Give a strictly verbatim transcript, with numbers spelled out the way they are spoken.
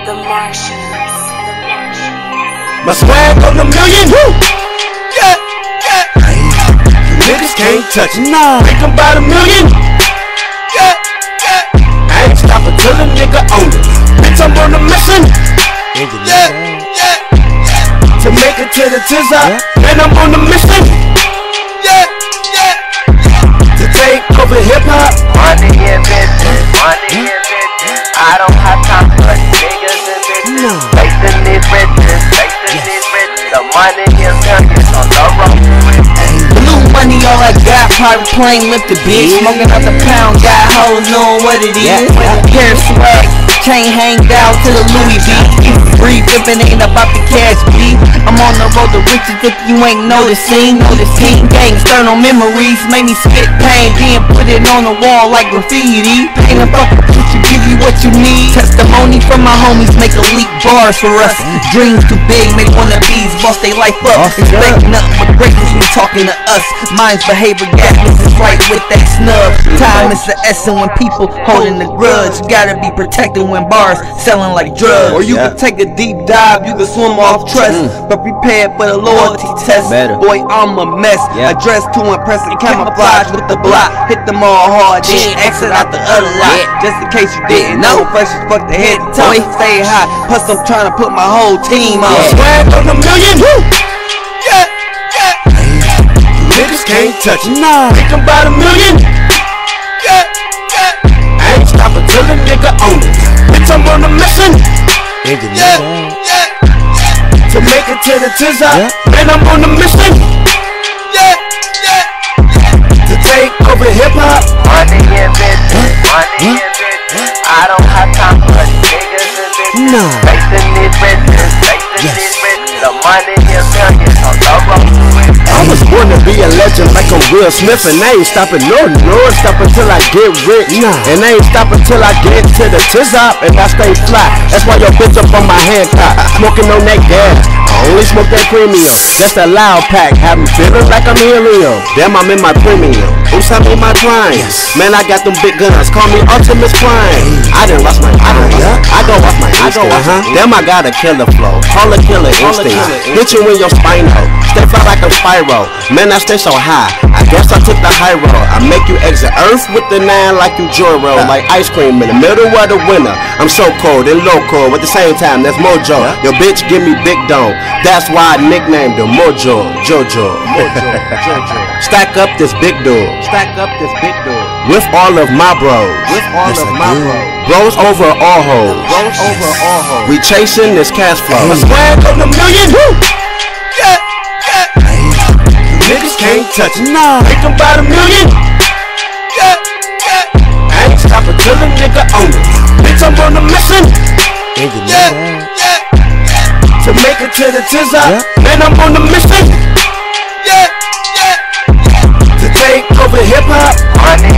The Martians. My swag on a million. Woo! Yeah, yeah. You niggas can't touch it. Nah. Make them about a million. Yeah, yeah. I ain't stopping till a nigga own it. Bitch, I'm on a mission. Yeah, yeah, yeah. To make it to the tizzy, man, I'm on a mission. Yeah, yeah. To take over hip hop. Money and bitches, money and bitches. I don't have time for niggas and bitches. No. Facing these riches, facing yes. these riches. The money is millions on the road. Blue money, all I got. Private plane lifted, bitch. Smoking out the pound, got hoes knowing what it is. Hair swag, chain hang down to the Louis V. Free flipping ain't about the cash, B. I'm on the road to riches if you ain't noticing. Noticing gang, external memories made me spit pain. Then put it on the wall like graffiti. Paint a fucking picture, give you what you need. Testimony from my homies make a leak bars for us. Dreams too big, make wannabes boss they life up. Expect nothing but greatness when talking to us. Minds behavior gapless is right with that snub. Time is the essence when people holding the grudge. You gotta be protected when bars selling like drugs. Or you can take a deep dive, you can swim off trust, mm. but prepared for the loyalty test. Better. Boy, I'm a mess. Yeah. I dress to impress and camouflage with the block. Hit them all hard, then exit out the other lot. Yeah. Just in case you didn't know, fresh as fuck the head to toe. Stay high, plus I'm trying to put my whole team on. Yeah. Swag on a million. Woo! Yeah, yeah. You niggas can't touch it. Nah. Make them about a million. Yeah, yeah. I ain't stopping till a nigga own it. Bitch, I'm on a mission. Yeah, yeah, yeah. To make it to the tizzy, yeah. Man, I'm on a mission. Yeah, yeah. To take over hip hop. Money and bitches, money and bitches. I don't have time for niggas and bitches. No. Facing these riches, facing yes. these riches. The money is millions on the road. I was born to be a legend like a Will Smith, and I ain't stopping no nor stopping till I get rich. Nah. And I ain't stopping till I get to the tizzy and I stay fly. That's why your bitch up on my hand top, smoking on that gas. I only smoke that premium, just a loud pack, have me feeling like I'm helium. Damn, I'm in my premium. Oops, I'm in my prime. Yes. Man, I got them big guns, call me Optimus Prime. I done lost my, I done, yeah. I go off my, I go off. Uh-huh. Damn, I got a killer flow, call a killer instinct. Hit you in your spine hole, stay fly like a spiral. Man, I stay so high, I guess I took the high road. I make you exit Earth with the nine like you Joro, like ice cream in the middle of the winter. I'm so cold and local at the same time, that's Mojo. Your bitch give me big dome, that's why I nicknamed her Mojo, Jojo. Mojo, Jojo. Stack up this big door, stack up this big door. With all of my bros, with all yes, of my bros. Bros over all hoes, bros over all hoes. We chasing this cash flow. My swag on a million. Woo! Yeah, yeah. You niggas can't touch it. Nah. Make them about a million. Yeah, yeah. I ain't stopping till a nigga own it. Bitch, I'm on a mission. Yeah, yeah. To make it to the tizzy, yeah. Man, I'm on a mission. Yeah, yeah. To take over hip hop. Money